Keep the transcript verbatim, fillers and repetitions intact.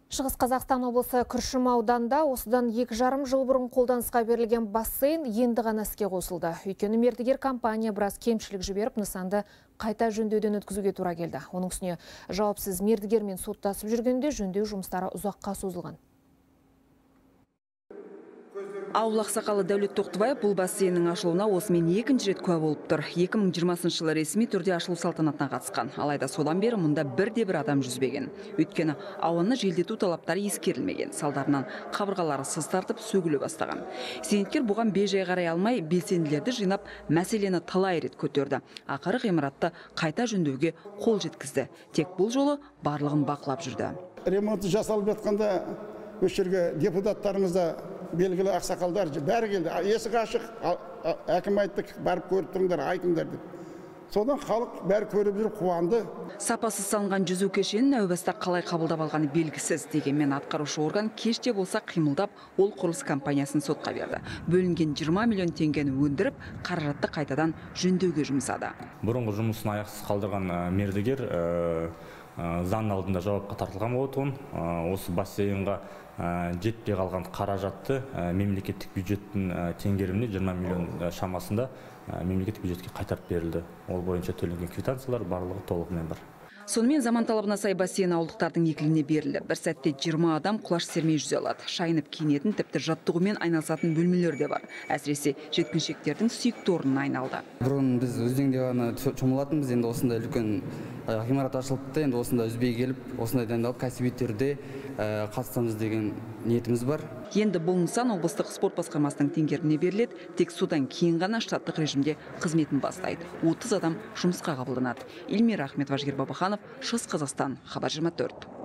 Шығыс Қазақстан облысы Күршім ауданында осыдан екі жарым жыл бұрын қолданысқа берілген бассейн енді ғана іске қосылды. Өйткені мердігер компания біраз кемшілік жіберіп, нысанды қайта жөндеуден өткізуге тура келді. Оның үстіне жауапсыз мердігермен соттасып жүргенде жөндеу жұмыстары ұзаққа созылған. Ауыл ақсақалы Дәулет Тоқтыбаев бұл бассейннің ашылуына осымен екінші рет куә болып тұр. екі мың жиырмасыншы жылы ресми түрде ашылу салтанатына қатысқан. Алайда содан бері мұнда бірде бір адам жүзбеген. Өйткені ауаны желдету талаптары ескерілмеген. Салдарынан қабырғалары сыз тартып сөгіле бастаған. Зейнеткер бұған бей-жай қарай алмай, белсенділерді жинап, мәселені талай рет көтерді. Ақыры ғимаратты қайта жөндеуге қол жеткізді. Тек бұл жолы барлығын бақылап жүрді. Ремонты жасалып жатқанда осы жерге депутаттарымызда белгілі ақсақалдар бәрі келді. Есік ашық, әкім айттық, барып көріп тұрыңдар, айтыңдар деп. Содан халық бәрі көріп жүріп қуанды. Сапасыз салынған жүзу кешенін әу баста қалай қабылдап алғаны белгісіз. Дегенмен атқарушы орган кеште болса қимылдап, ол құрылыс компаниясын сотқа берді. Бөлінген жиырма миллион теңгені өндіріп, қаражатты қайтадан жөндеуге жұмсады. Бұрынғы жұмысын аяқсыз қалдырған мердігер заң алдында жауапқа тартылған болатын. Осы бассейнға жетпей қалған қаражатты мемлекеттік бюджеттің теңгеріміне жиырма миллион шамасында мемлекеттік бюджетке қайтарып берілді. Ол бойынша төленген квитанциялар барлығы толығымен бар. Сонымен заман талабына сай бассейн ауылдықтардың игілігіне берілді. Бір сәтте жиырма адам құлаш сермей жүзе алады. Шайынып киінетін, тіпті жаттығумен айналысатын бөлмелер де бар. Әсіресе жеткіншектердің сүйікті орнына айналды. Бұрын біз өзенде ғана шомылатынбыз, енді осындай үлкен ғимарат ашылыпты, енді осында үзбей келіп, осындай дайындалып, кәсіби түрде қатысамыз деген ниетіміз бар. Енді бұл нысан облыстық спорт басқармасының теңгеріміне беріледі, тек содан кейін ғана штаттық режимде қызметін бастайды. отыз адам жұмысқа қабылданады. Эльмира Ахметова, Жігер Бабаханов, Шығыс Қазақстан, Хабар жиырма төрт.